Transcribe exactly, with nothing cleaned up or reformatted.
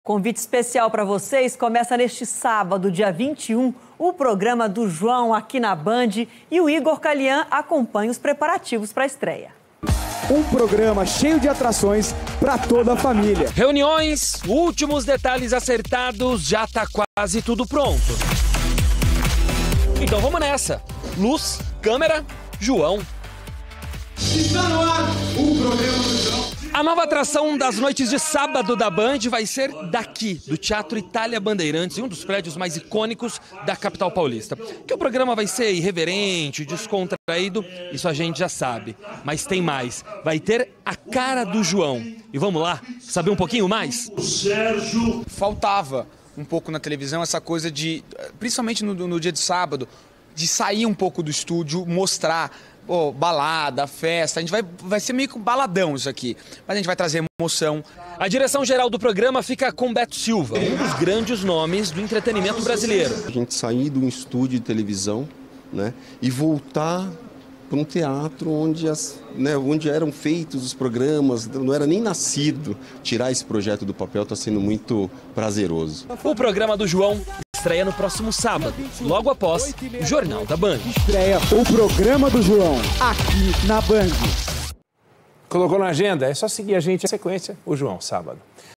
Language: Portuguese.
Convite especial para vocês. Começa neste sábado, dia vinte e um, o programa do João aqui na Band e o Igor Calian acompanha os preparativos para a estreia. Um programa cheio de atrações para toda a família. Reuniões, últimos detalhes acertados, já tá quase tudo pronto. Então vamos nessa. Luz, câmera, João. Está no ar o programa do João. A nova atração das noites de sábado da Band vai ser daqui, do Teatro Itália Bandeirantes, em um dos prédios mais icônicos da capital paulista. Que o programa vai ser irreverente, descontraído, isso a gente já sabe. Mas tem mais, vai ter a cara do João. E vamos lá, saber um pouquinho mais? Sérgio. Faltava um pouco na televisão essa coisa de, principalmente no, no dia de sábado, de sair um pouco do estúdio, mostrar... Pô, balada, festa, a gente vai, vai ser meio que um baladão isso aqui, mas a gente vai trazer emoção. A direção geral do programa fica com Beto Silva, um dos grandes nomes do entretenimento brasileiro. A gente sair de um estúdio de televisão, né, e voltar para um teatro onde, as, né, onde eram feitos os programas, não era nem nascido. Tirar esse projeto do papel está sendo muito prazeroso. O programa do João estreia no próximo sábado, logo após o Jornal da Band. Estreia o programa do João, aqui na Band. Colocou na agenda? É só seguir a gente a sequência, o João, sábado.